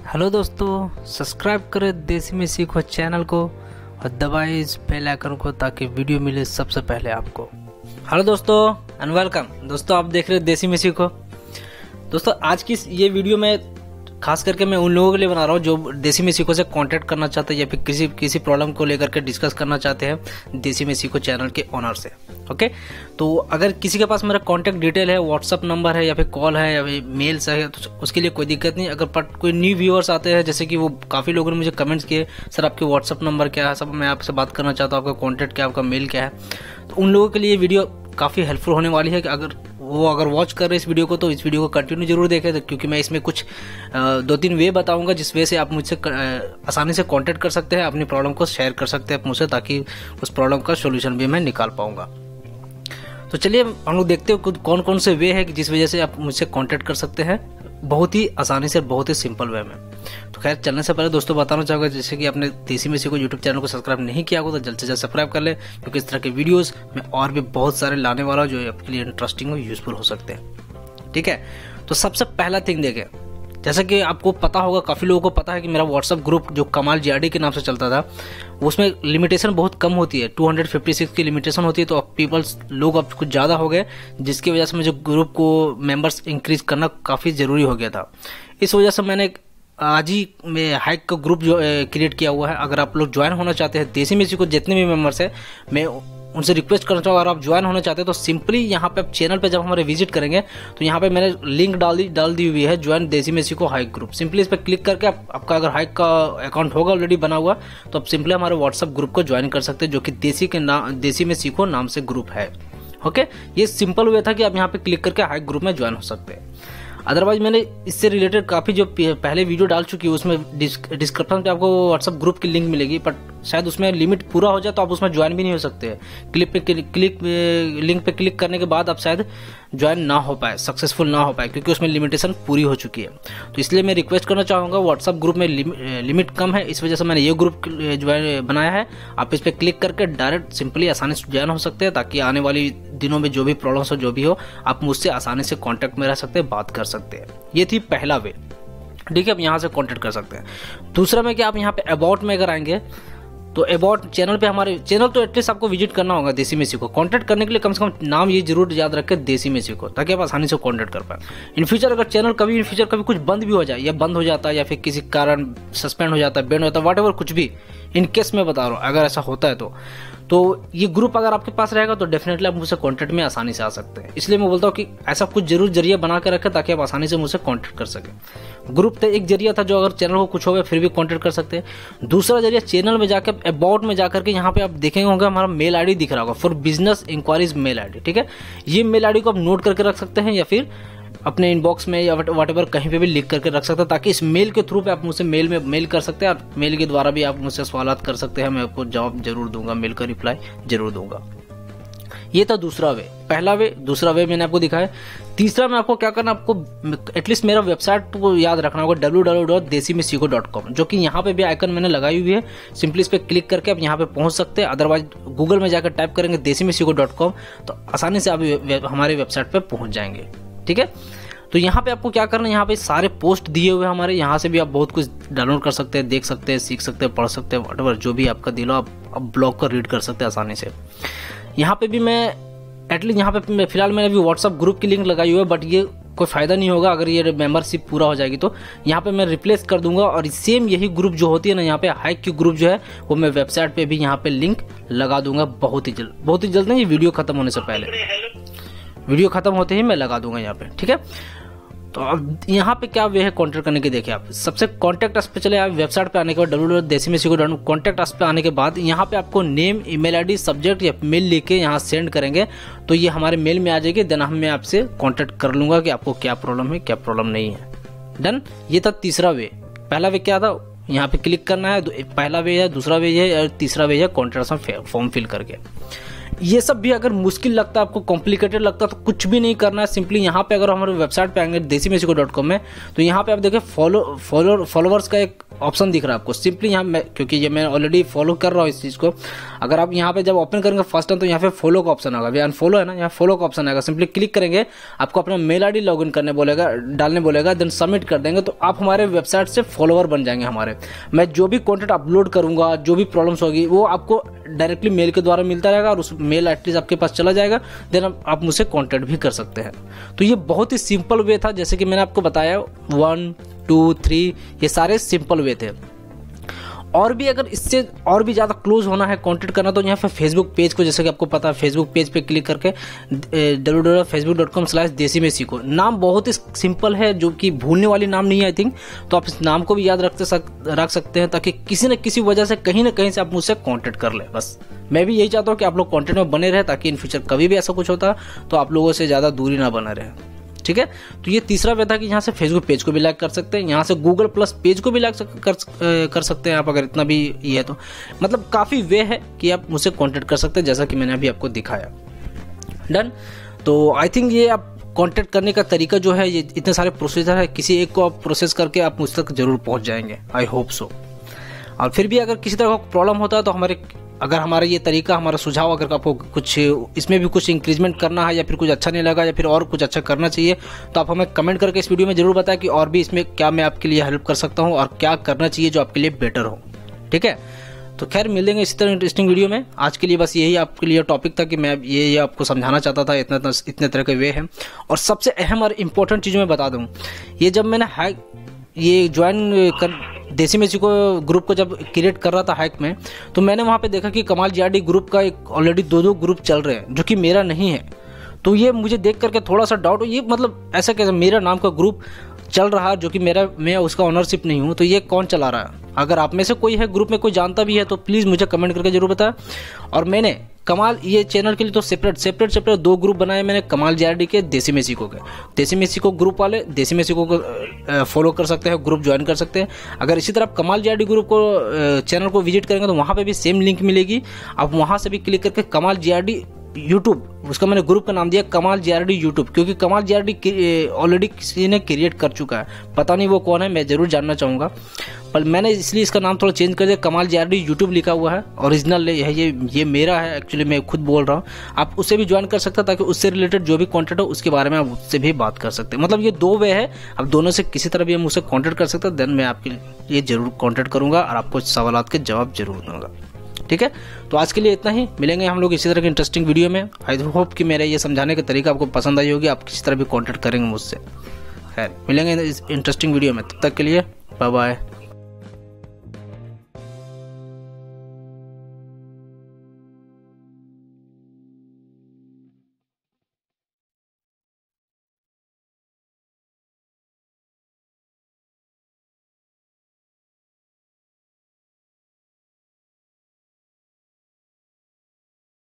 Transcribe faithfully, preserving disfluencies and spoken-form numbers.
Hello दोस्तों, subscribe करें देसी में सीखो चैनल को और दबाएं इस बेल आइकन को ताकि वीडियो मिले सबसे पहले आपको। हेलो दोस्तों एंड वेलकम। दोस्तों आप देख रहे हैं देसी में सीखो। दोस्तों आज की ये वीडियो में खास करके मैं उन लोगों के लिए बना रहा हूँ जो देसी में सीखो से कांटेक्ट करना चाहते हैं या फिर किसी किसी प्रॉब्लम को लेकर के डिस्कस करना चाहते हैं देसी में सीखो चैनल के ओनर से। ओके, तो अगर किसी के पास मेरा कांटेक्ट डिटेल है, व्हाट्सअप नंबर है या फिर कॉल है या फिर मेल्स है, तो उसके लिए कोई दिक्कत नहीं। अगर पर कोई न्यू व्यूअर्स आते हैं, जैसे कि वो काफ़ी लोगों ने मुझे कमेंट्स किए, सर आपके व्हाट्सअप नंबर क्या है, सब मैं आपसे बात करना चाहता हूँ, आपका कॉन्टैक्ट क्या है, आपका मेल क्या है, तो उन लोगों के लिए वीडियो काफ़ी हेल्पफुल होने वाली है कि अगर वो अगर वॉच कर रहे हैं इस वीडियो को तो इस वीडियो को कंटिन्यू जरूर देखें, तो क्योंकि मैं इसमें कुछ दो तीन वे बताऊंगा जिस वे से आप मुझसे आसानी से कांटेक्ट कर सकते हैं, अपनी प्रॉब्लम को शेयर कर सकते हैं मुझसे, ताकि उस प्रॉब्लम का सोल्यूशन भी मैं निकाल पाऊंगा। तो चलिए हम लोग देखते हैं कौन कौन से वे है जिस वजह से आप मुझसे कांटेक्ट कर सकते हैं बहुत ही आसानी से, बहुत ही सिंपल वे में। तो खैर चलने से पहले दोस्तों बताना चाहूँगा, जैसे कि आपने देसी में सीखो यूट्यूब चैनल को सब्सक्राइब नहीं किया हो तो जल्द से जल्द सब्सक्राइब कर ले, क्योंकि इस तरह के वीडियोस मैं और भी बहुत सारे लाने वाला हूँ जो आपके लिए इंटरेस्टिंग और यूजफुल हो सकते हैं। ठीक है, तो सबसे पहला थिंग देखें, जैसा कि आपको पता होगा, काफ़ी लोगों को पता है कि मेरा व्हाट्सअप ग्रुप जो कमाल जीआरडी के नाम से चलता था, उसमें लिमिटेशन बहुत कम होती है, दो सौ छप्पन की लिमिटेशन होती है। तो अब पीपल्स लोग अब कुछ ज़्यादा हो गए, जिसकी वजह से मुझे ग्रुप को मेंबर्स इंक्रीज करना काफ़ी ज़रूरी हो गया था। इस वजह से मैंने आज ही में हाइक का ग्रुप जो क्रिएट किया हुआ है। अगर आप लोग ज्वाइन होना चाहते हैं, देसी में सीखो जितने भी मेंबर्स हैं, मैं उनसे रिक्वेस्ट करना चाहूँगा, अगर आप ज्वाइन होना चाहते हैं तो सिंपली यहाँ पे आप चैनल पे जब हमारे विजिट करेंगे तो यहाँ पे मैंने लिंक डाल दी डाल दी हुई है, ज्वाइन देसी में सीखो हाइक ग्रुप। सिंपली इस पर क्लिक करके आप, आपका अगर हाइक का अकाउंट होगा ऑलरेडी बना हुआ, तो आप सिंपली हमारे व्हाट्सअप ग्रुप को ज्वाइन कर सकते हैं, जो कि देसी के नाम देसी में सीखो नाम से ग्रुप है। ओके, ये सिंपल वे था कि आप यहाँ पे क्लिक करके हाइक ग्रुप में ज्वाइन हो सकते हैं। अदरवाइज मैंने इससे रिलेटेड काफ़ी जो पहले वीडियो डाल चुकी है, उसमें डिस्क्रिप्शन पे आपको व्हाट्सअप ग्रुप की लिंक मिलेगी, बट शायद उसमें लिमिट पूरा हो जाए तो आप उसमें ज्वाइन भी नहीं हो सकते। क्लिक पे क्लिक लिंक पे क्लिक करने के बाद आप शायद ज्वाइन ना हो पाए, सक्सेसफुल ना हो पाए, क्योंकि उसमें लिमिटेशन पूरी हो चुकी है। तो इसलिए मैं रिक्वेस्ट करना चाहूँगा, व्हाट्सअप ग्रुप में लिमिट कम है, इस वजह से मैंने ये ग्रुप ज्वाइन बनाया है। आप इस पर क्लिक करके डायरेक्ट सिंपली आसानी से ज्वाइन हो सकते हैं, ताकि आने वाली दिनों में जो भी प्रॉब्लम्स हो, जो भी हो, आप मुझसे आसानी से कॉन्टैक्ट में रह सकते हैं, बात कर सकते हैं। ये थी पहला वे। ठीक है, आप यहाँ से कॉन्टैक्ट कर सकते हैं। दूसरा में कि आप यहाँ पे अबाउट में अगर आएंगे तो अबाउट चैनल पे, हमारे चैनल तो एटलीस्ट आपको विजिट करना होगा देसी में सीखो। कांटेक्ट करने के लिए कम से कम नाम ये जरूर याद रखें, देसी में सीखो, ताकि आप आसानी से कांटेक्ट कर पाए। इन फ्यूचर अगर चैनल कभी इन फ्यूचर कभी कुछ बंद भी हो जाए, या बंद हो जाता है, या फिर किसी कारण सस्पेंड हो जाता है, बैन होता है, वट एवर, कुछ भी इन केस में बता रहा हूँ, अगर ऐसा होता है तो तो ये ग्रुप अगर आपके पास रहेगा तो डेफिनेटली आप मुझसे कांटेक्ट में आसानी से आ सकते हैं। इसलिए मैं बोलता हूँ कि ऐसा कुछ जरूर जरिया बना के रखें, ताकि आप आसानी से मुझसे कांटेक्ट कर सकें। ग्रुप तो एक जरिया था जो अगर चैनल को कुछ हो गया फिर भी कांटेक्ट कर सकते हैं। दूसरा जरिया, चैनल में जाकर अबाउट में जाकर के यहाँ पे आप देखेंगे होंगे हमारा मेल आईडी दिख रहा होगा, for business inquiries mail ID. ठीक है, ये मेल आईडी को आप नोट करके रख सकते हैं, या फिर अपने इनबॉक्स में या वट एवर कहीं पे भी लिख करके रख सकते हैं, ताकि इस मेल के थ्रू पे आप मुझसे मेल में मेल कर सकते हैं, और मेल के द्वारा भी आप मुझसे सवालात कर सकते हैं। मैं आपको जवाब जरूर दूंगा, मेल का रिप्लाई जरूर दूंगा। ये था दूसरा वे। पहला वे, दूसरा वे मैंने आपको दिखाया। तीसरा में आपको क्या करना, आपको एटलीस्ट मेरा वेबसाइट को याद रखना होगा, डब्ल्यू डब्ल्यू डब्ल्यू डॉट देसी में सीखो डॉट कॉम, जो कि यहाँ पे भी आइकन मैंने लगाई हुई है। सिंपली इस पर क्लिक करके आप यहाँ पे पहुंच सकते हैं। अदरवाइज गूगल में जाकर टाइप करेंगे देसी में सीखो डॉट कॉम, तो आसानी से आप हमारे वेबसाइट पर पहुंच जाएंगे। ठीक है, तो यहाँ पे आपको क्या करना है, यहाँ पे सारे पोस्ट दिए हुए हमारे, यहाँ से भी आप बहुत कुछ डाउनलोड कर सकते हैं, देख सकते हैं, सीख सकते हैं, पढ़ सकते हैं, व्हाटएवर जो भी आपका दिल हो, आप, आप ब्लॉग को रीड कर सकते हैं आसानी से। यहाँ पे भी मैं एटलीस्ट यहाँ पे फिलहाल मैंने अभी व्हाट्सअप ग्रुप की लिंक लगाई हुई है, बट ये कोई फायदा नहीं होगा अगर ये मेंबरशिप पूरा हो जाएगी तो। यहाँ पे मैं रिप्लेस कर दूंगा, और सेम यही ग्रुप जो होती है ना, यहाँ पे हाइक की ग्रुप जो है वो मैं वेबसाइट पे भी यहाँ पे लिंक लगा दूंगा बहुत ही जल्द, बहुत ही जल्द नहीं, ये वीडियो खत्म होने से पहले, वीडियो खत्म होते ही मैं लगा दूंगा यहाँ पे। ठीक है, तो अब यहाँ पे क्या वे है कांटेक्ट करने के, देखिए आप सबसे कांटेक्ट अस पे चले, आप वेबसाइट पे आने के बाद डब्ल्यू डब्ल्यू डब्ल्यू देसी में सीखो डॉट कांटेक्ट अस पे आने के बाद यहाँ पे आपको नेम, ईमेल आईडी, सब्जेक्ट या मेल लिख के यहाँ सेंड करेंगे तो ये हमारे मेल में आ जाएगी। देन हम मैं आपसे कांटेक्ट कर लूंगा कि आपको क्या प्रॉब्लम है, क्या प्रॉब्लम नहीं है। डन, ये था तीसरा वे। पहला वे क्या था, यहाँ पे क्लिक करना है, पहला वे है, दूसरा वे है, और तीसरा वे है कांटेक्ट फॉर्म फिल करके। ये सब भी अगर मुश्किल लगता है, आपको कॉम्प्लिकेटेड लगता है, तो कुछ भी नहीं करना है। सिंपली यहाँ पे अगर हमारे वेबसाइट पे आएंगे देसी में सीखो डॉट कॉम में, तो यहाँ पे आप देखिए फॉलो फॉलो फॉलोअर्स का एक ऑप्शन दिख रहा है आपको, सिंपली यहाँ मैं, क्योंकि ये मैं ऑलरेडी फॉलो कर रहा हूँ इस चीज़ को, अगर आप यहाँ पे जब ओपन करेंगे फर्स्ट टाइम तो यहाँ पे फॉलो का ऑप्शन आएगा, अभी अनफॉलो है ना, यहाँ फॉलो का ऑप्शन आएगा, सिंपली क्लिक करेंगे, आपको अपना मेल आईडी लॉगिन करने बोलेगा, डालने बोलेगा, देन सबमिट कर देंगे तो आप हमारे वेबसाइट से फॉलोअर बन जाएंगे हमारे। मैं जो भी कंटेंट अपलोड करूंगा, जो भी प्रॉब्लम्स होगी वो आपको डायरेक्टली मेल के द्वारा मिलता रहेगा और उस मेल एटलीस्ट आपके पास चला जाएगा, देन आप मुझसे कांटेक्ट भी कर सकते हैं। तो ये बहुत ही सिंपल वे था, जैसे कि मैंने आपको बताया वन टू थ्री ये सारे सिंपल वे थे। और भी अगर इससे और भी ज़्यादा क्लोज होना है, कांटेक्ट करना, तो यहाँ पे फेसबुक पेज को, जैसे कि आपको पता है, फेसबुक पेज पे क्लिक करके W W Facebook dot com slash desi में सीखो, नाम बहुत ही सिंपल है, जो कि भूलने वाली नाम नहीं है आई थिंक, तो आप इस नाम को भी याद रखते सक, रख सकते हैं, ताकि किसी न किसी वजह से कहीं ना कहीं से आप मुझसे कॉन्टेक्ट कर ले। बस मैं भी यही चाहता हूँ कि आप लोग कॉन्टेंट में बने रहे, ताकि इन फ्यूचर कभी भी ऐसा कुछ होता तो आप लोगों से ज़्यादा दूरी ना बना रहे। ठीक है, तो ये तीसरा वे था कि यहाँ से फेसबुक पेज को भी लाइक कर सकते हैं, यहाँ से गूगल प्लस पेज को भी लाइक कर, कर सकते हैं आप, अगर इतना भी ये है तो मतलब काफ़ी वे है कि आप मुझसे कांटेक्ट कर सकते हैं, जैसा कि मैंने अभी आपको दिखाया। डन। तो आई थिंक ये आप कांटेक्ट करने का तरीका जो है, ये इतने सारे प्रोसीजर है, किसी एक को आप प्रोसेस करके आप मुझ तक जरूर पहुँच जाएंगे, आई होप सो। और फिर भी अगर किसी तरह का प्रॉब्लम होता है तो हमारे अगर हमारा ये तरीका, हमारा सुझाव, अगर आपको कुछ इसमें भी कुछ इंक्रीजमेंट करना है या फिर कुछ अच्छा नहीं लगा या फिर और कुछ अच्छा करना चाहिए, तो आप हमें कमेंट करके इस वीडियो में जरूर बताएं कि और भी इसमें क्या मैं आपके लिए हेल्प कर सकता हूँ और क्या करना चाहिए जो आपके लिए बेटर हो। ठीक है, तो खैर मिलेंगे इसी तरह इंटरेस्टिंग वीडियो में। आज के लिए बस यही आपके लिए टॉपिक था कि मैं ये ये आपको समझाना चाहता था, इतना इतने तरह के वे हैं। और सबसे अहम और इम्पोर्टेंट चीज़ मैं बता दूँ, ये जब मैंने हैक ये ज्वाइन कर देसी में सीखो ग्रुप को जब क्रिएट कर रहा था हैक में, तो मैंने वहाँ पे देखा कि कमाल जीआरडी ग्रुप का एक ऑलरेडी दो दो ग्रुप चल रहे हैं, जो कि मेरा नहीं है। तो ये मुझे देख करके थोड़ा सा डाउट, ये मतलब ऐसा कैसे मेरा नाम का ग्रुप चल रहा है जो कि मेरा मैं उसका ओनरशिप नहीं हूँ, तो ये कौन चला रहा है? अगर आप में से कोई है ग्रुप में कोई जानता भी है तो प्लीज़ मुझे कमेंट करके जरूर बताएं। और मैंने कमाल ये चैनल के लिए तो सेपरेट सेपरेट सेपरेट दो ग्रुप बनाए मैंने, कमाल जीआरडी के, देसी में सीखो के। देसी में सीखो ग्रुप वाले देसी में सीखो को फॉलो कर सकते हैं, ग्रुप ज्वाइन कर सकते हैं। अगर इसी तरह आप कमाल जीआरडी ग्रुप को चैनल को विजिट करेंगे तो वहाँ पे भी सेम लिंक मिलेगी, आप वहाँ से भी क्लिक करके कमाल जीआरडी यूट्यूब, उसका मैंने ग्रुप का नाम दिया कमाल जीआरडी यूट्यूब, क्योंकि कमाल जीआरडी ऑलरेडी किसी ने क्रिएट कर चुका है, पता नहीं वो कौन है, मैं जरूर जानना चाहूँगा, पर मैंने इसलिए इसका नाम थोड़ा चेंज कर दिया, कमाल जीआरडी यूट्यूब लिखा हुआ है, ओरिजिनल है ये ये मेरा है एक्चुअली, मैं खुद बोल रहा हूँ। आप उससे भी ज्वाइन कर सकते हैं ताकि उससे रिलेटेड जो भी कंटेंट हो उसके बारे में आप उससे भी बात कर सकते हैं। मतलब ये दो वे है, आप दोनों से किसी तरह भी हम मुझसे कॉन्टेक्ट कर सकते हैं, देन मैं आपके लिए जरूर कॉन्टेक्ट करूँगा और आपको सवालात के जवाब जरूर दूंगा। ठीक है, तो आज के लिए इतना ही, मिलेंगे हम लोग इसी तरह की इंटरेस्टिंग वीडियो में। आई होप कि मेरा ये समझाने का तरीका आपको पसंद आई होगी, आप किसी तरह भी कांटेक्ट करेंगे मुझसे। खैर मिलेंगे इस इंटरेस्टिंग वीडियो में, तब तक के लिए बाय बाय।